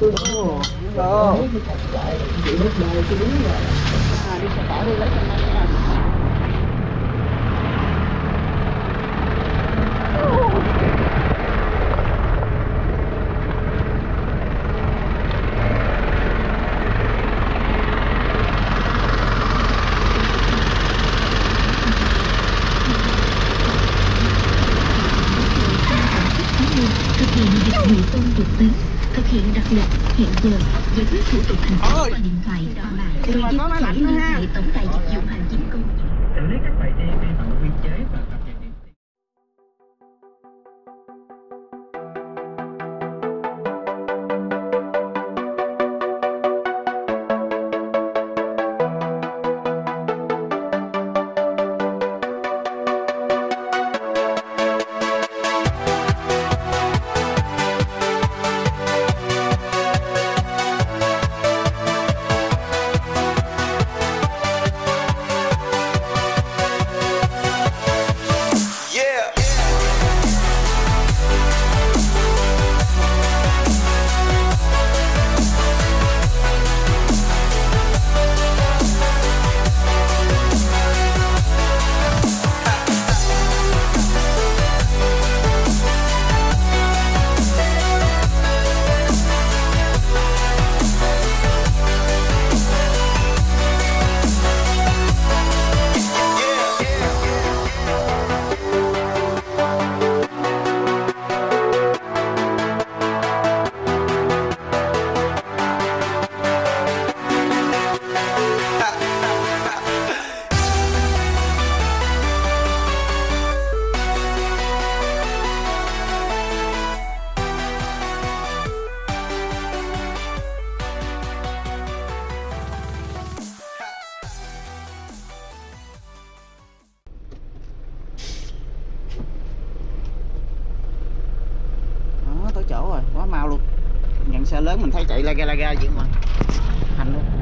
Đi xe tải đi lấy cho anh nha. Thực hiện dịch vụ công trực tuyến, thực hiện đặt lịch, hẹn giờ, giải quyết thủ tục hành chính qua điện thoại qua mạng. Người dân có thể liên hệ tổng đài dịch vụ hành chính công. Xử lý các bài thi vi phạm quy chế và cập nhật điểm. Tới chỗ rồi, quá mau luôn. Nhận xe lớn mình thấy chạy la ga vậy mà hành luôn.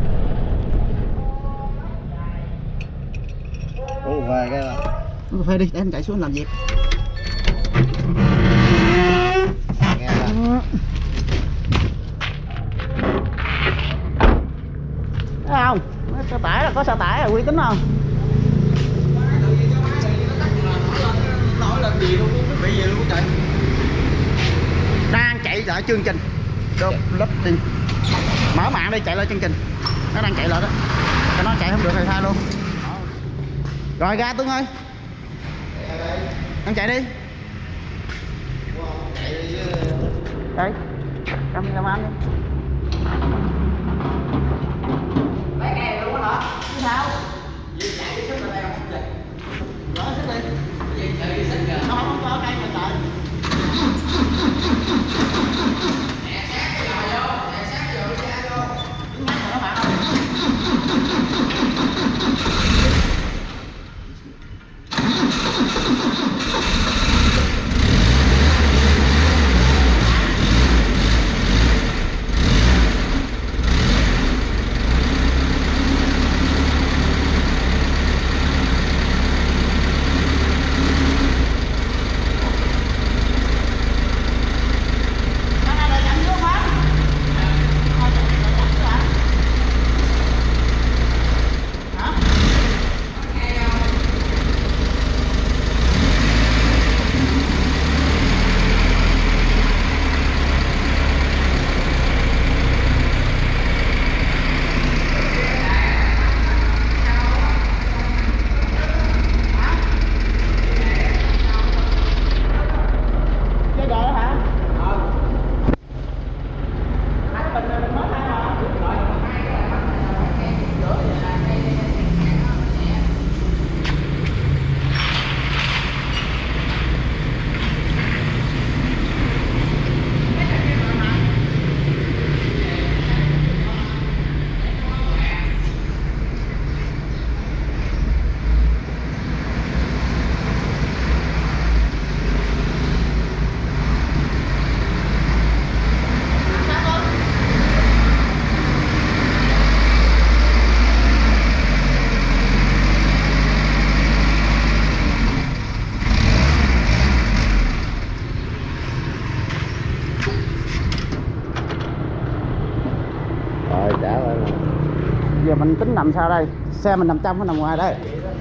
Ồ, về cái là Uống cà phê đi để anh chạy xuống làm việc. nghe là Thấy không? Xe tải là có xe tải là uy tín không? nói lên gì luôn, bị gì luôn trời. Đang chạy lại chương trình đốt lấp đi, mở mạng đi chạy lại chương trình, nó đang chạy lại đó, cho nó chạy không được thì thay luôn. Rồi ra Tuấn ơi, anh chạy đi. Đây cameraman đi. Lấy nghe luôn hả? Chứ sao? Gì chạy đi sức lên đây không vậy? Gỡ sức đi. Gì chạy đi sức kìa. Nó không có cây mà chạy. Nè sát cái giò vô, nè sát cái giò đi ra vô. Ngắt rồi đó bạn ơi. mình tính nằm sao đây? Xe mình nằm trong hay nằm ngoài đây?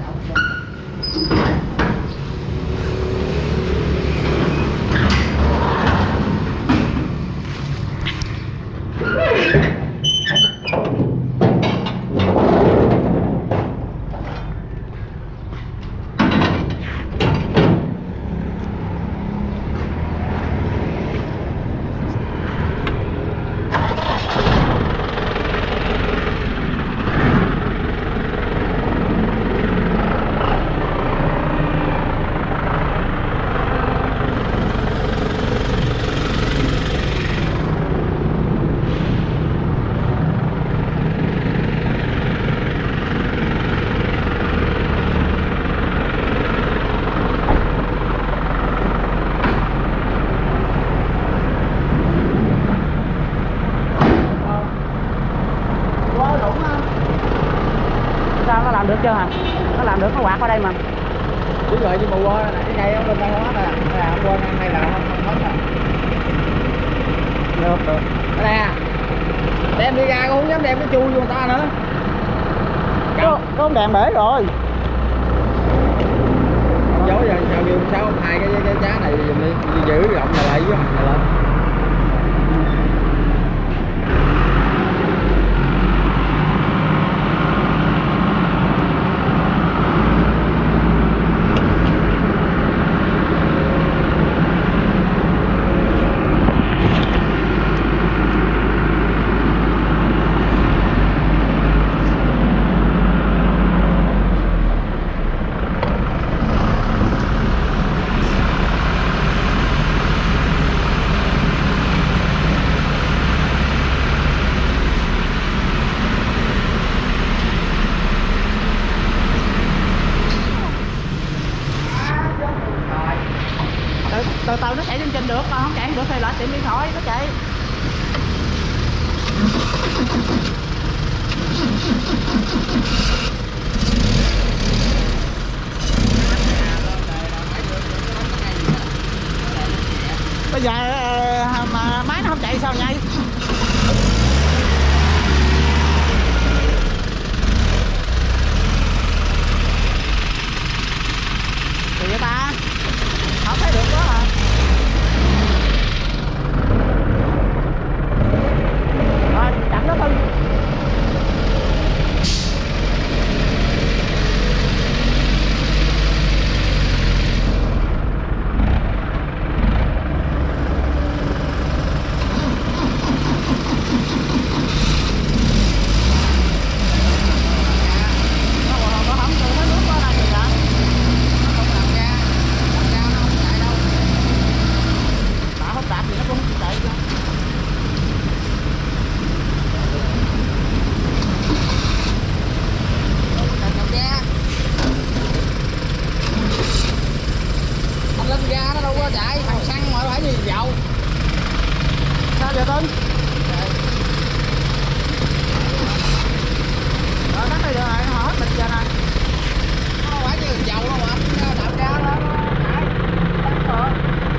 Sao nó làm được chưa hả? Nó làm được, nó quạt qua đây mà. Đúng rồi, nhưng mà qua này cái cây ở bên đây hết à. Là qua ngang đây là không hết à. Được, được. Đây nè. Đem đi ra cũng không dám đem cái chui vô người ta nữa. Có con đèn bể rồi. Dối giờ sao kêu sao hai cái giá này dùm đi, giữ rộng này lại với mặt này lên. Từ từ nó chạy trên trình được, còn không chạy được thì lại tiệm điện thoại nó chạy. Bây giờ mà máy nó không chạy sao nhây? Thì vậy ta không thấy được đó hả? Rồi chậm nó thôi. Sao vậy Tuấn? Rồi tắt đi được rồi, nó hết mình giờ nè. Nó không phải như dầu đâu mà, đạp ra đó. Tắt rồi.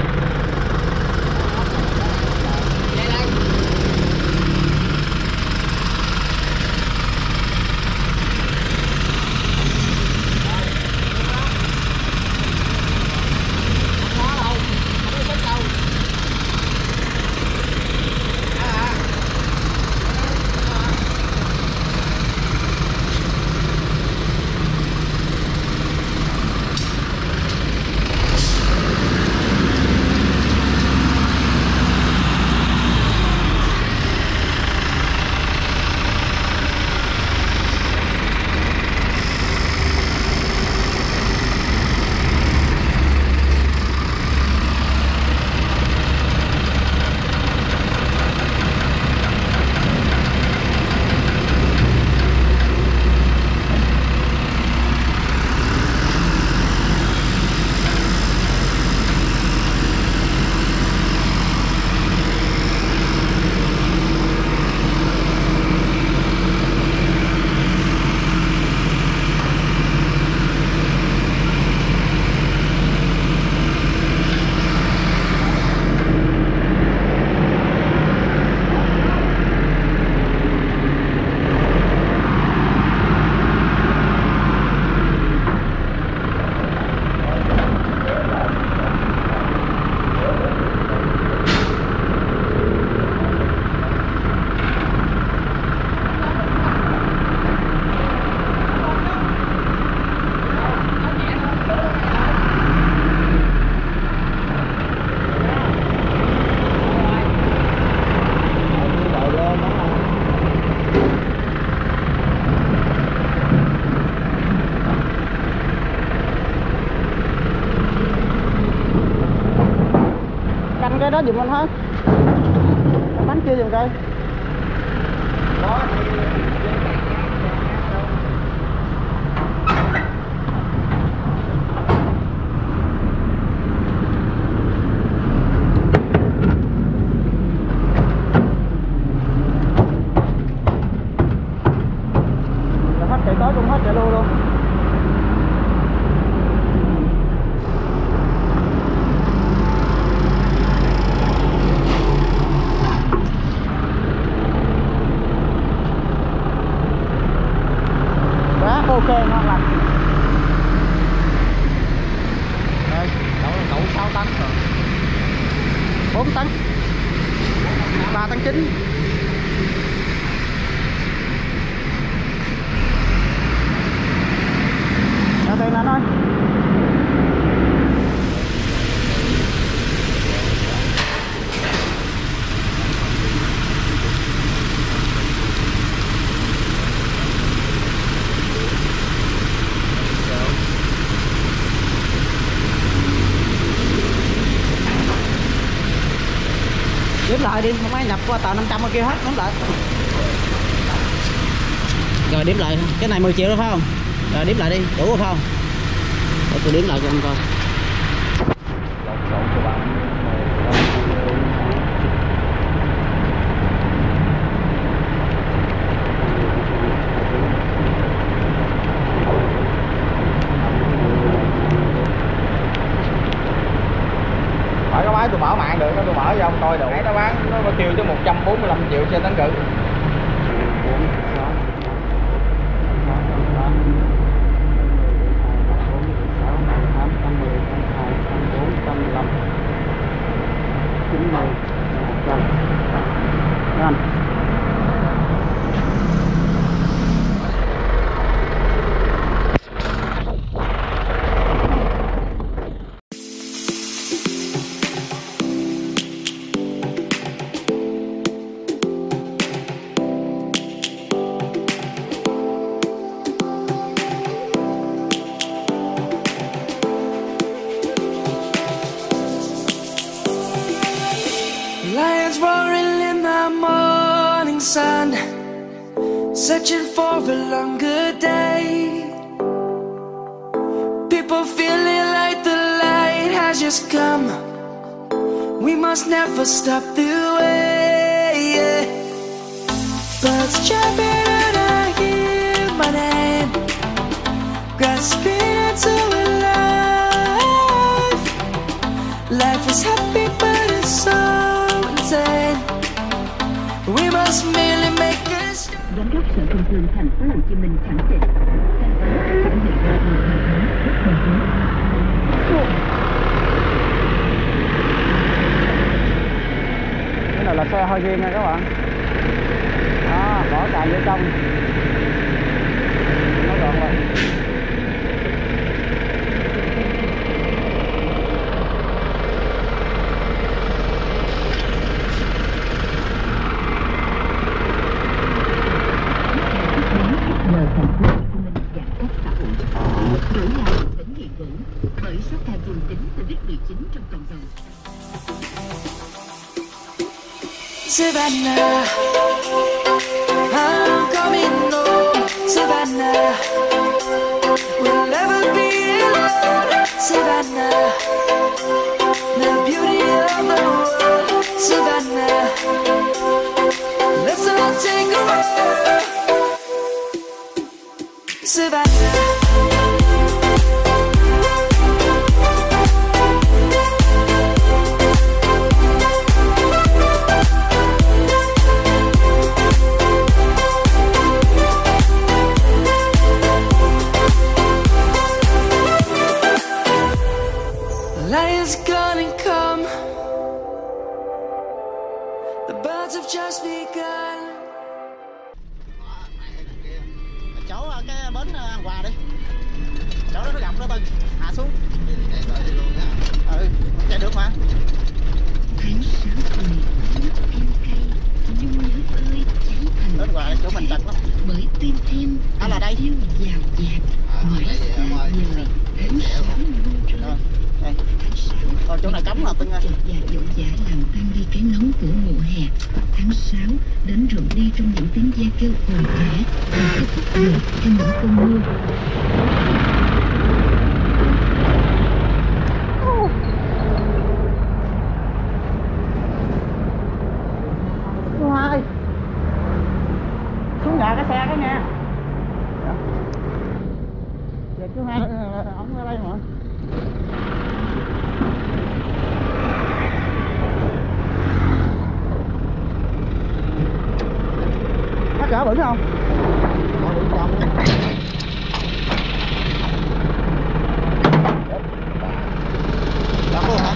Vậy đây. cái đó giùm anh hết. Cái bánh kia giùm coi. Hết chạy tới cũng hết chạy lui luôn. Quá ok, ngon lành. Đây, đậu 6 tấn rồi. 4 tấn. 3 tấn 9. Trả tiền anh ơi. Đếm lại đi, không ai nhập qua tờ 500 ở kia hết, đếm lại. Rồi đếm lại, cái này 10 triệu đó phải không? Rồi đếm lại đi, đủ rồi phải không? Để tôi đếm lại cho anh coi. Hỏi có máy tôi mở mạng được, tôi mở cho ông coi được. Nãy nó bán nó kêu tới 145 triệu xe tấn cự. Anh. Lions roaring in the morning sun, searching for a longer day. People feeling like the light has just come. We must never stop the way. Birds jumping and I hear my name, grasping into a life. Life is happy but it's so insane. We must merely make a start. Giám đốc Sở Công Thương Thành phố Hồ Chí Minh khẳng định, thành phố sẽ nhận được nguồn hàng hóa rất bền vững. Cái này là xe hơi riêng nha các bạn. Đó, bỏ tràn vô trong. Nó gọn rồi. Nhờ thành phố Hồ Chí Minh giãn cách xã hội, đổi lại tỉnh hiện hữu bởi số ca dương tính Covid-19 trong cộng đồng. Savannah, I'm coming home. Savannah, we'll never be alone. Savannah, the beauty of the world. Savannah, let's all take a walk. Savannah. Lion's gonna come. The birds have just begun. Chỗ cái bến An Hòa đi. Chỗ đó nó gặp nó Tân, hạ xuống. Ừ, chạy được mà. Tháng 6 cười, nước em cay, nhung nhớ ơi cháy thành Đến Hòa chỗ mình chặt lắm. bởi tim thêm Là đây. yêu dào dạt mãi xa vời tháng 6 luôn rơi. Đây. Thôi chỗ này cấm là Tân ơi. Và dội dã làm tan đi cái nóng của mùa hè. Tháng 6 đến rụng đi trong những tiếng ve kêu ồn ào và kết thúc dần theo những cơn mưa. Hoa ơi, xuống nhà cái xe cái nha. Giờ chú Hai ổng ở đây mà. Bắt cỡ bự không? Bự trong. Đó hả?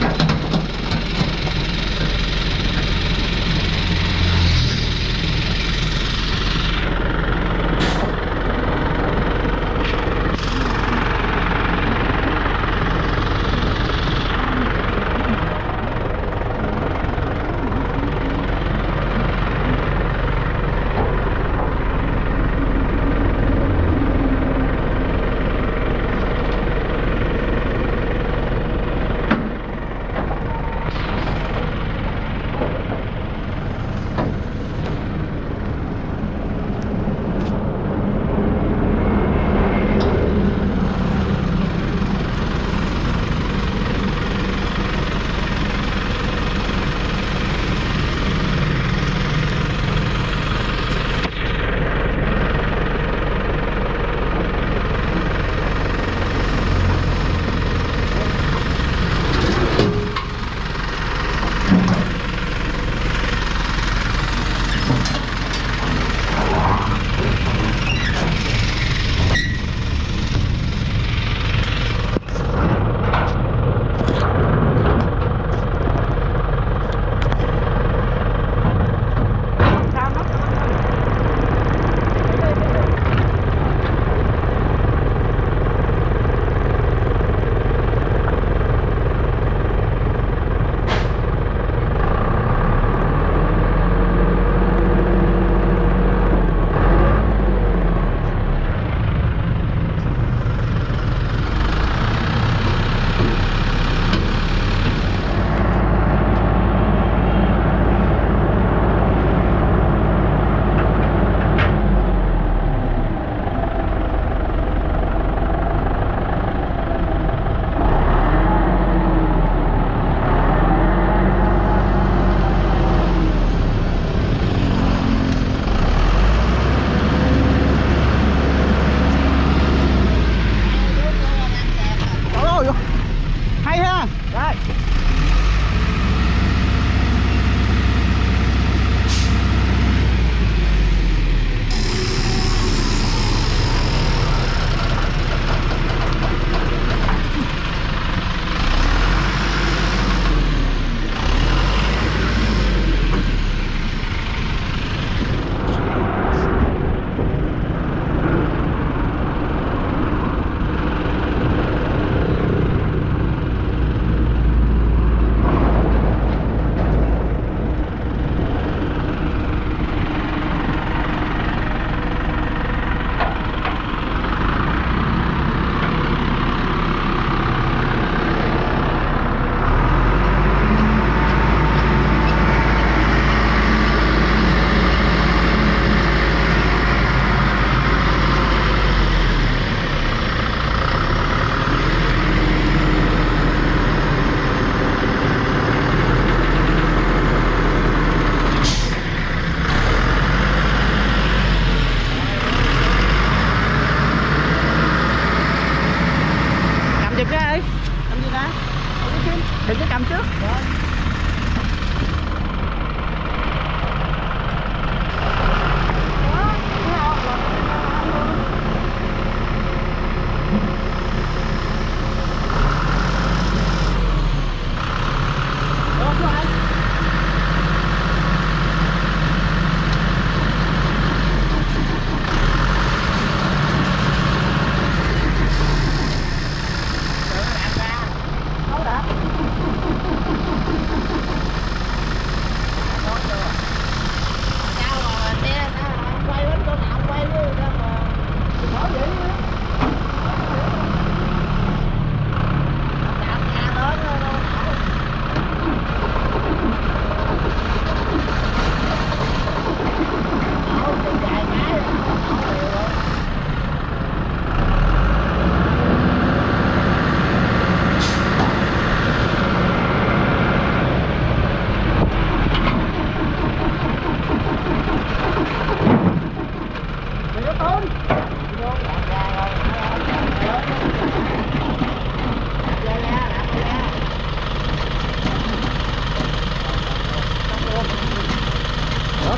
Đừng có cầm trước.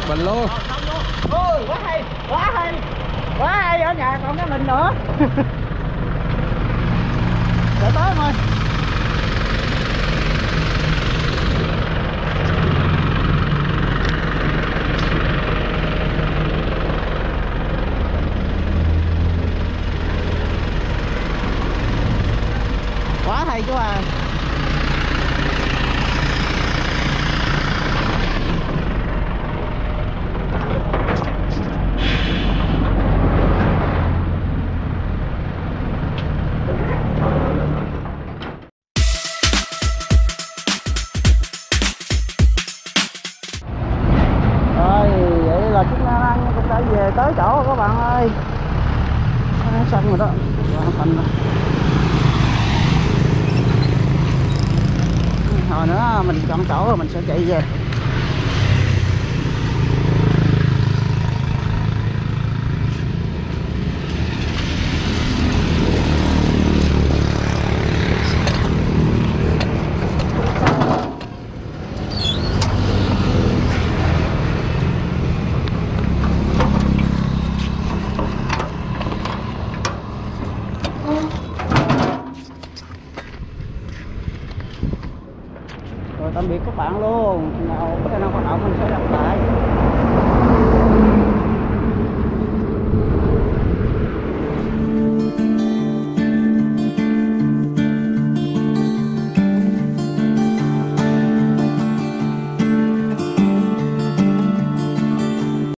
bình luôn. Ôi quá hay, quá hay, quá hay. Ở nhà còn cái mình nữa. Để tới thôi. Quá hay chú à. Vậy là chiếc Na Năng cũng đã về tới chỗ rồi các bạn ơi. Xong rồi đó, hoàn thành rồi. Hồi nữa mình chọn chỗ rồi mình sẽ chạy về. Rồi tạm biệt các bạn luôn. Nào cái nào hoạt động mình sẽ gặp lại.